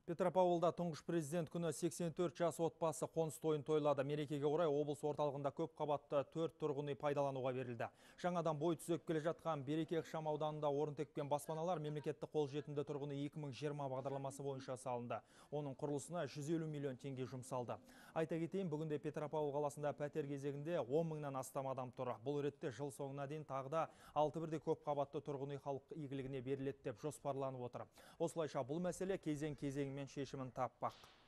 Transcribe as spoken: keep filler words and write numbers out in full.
Петропавлда тұңғыш президент күні сексен төрт жас отбасы қоныс тойын тойлады. Мерекеге орай облыс орталығында көп қабатты төрт тұрғын үй пайдалануға берілді. Жаңадан бой түзеп келе жатқан Береке ықшам ауданында орын тепкен баспаналар мемлекеттік қолжетімді тұрғын үй екі мың жиырма бағдарламасы бойынша салынды. Оның құрылысына жүз елу миллион теңге жұмсалды. Айта кетейін, бүгінде Петропавл қаласында пәтер кезегінде он мыңнан астам адам тұр. Бұл ретте жыл соңына дейін тағы да алты бірдей көп қабатты тұрғын үй халық игілігіне беріледі деп жоспарланып отыр. Осылайша бұл мәселе кезең-кезең мен шешімін таппақ.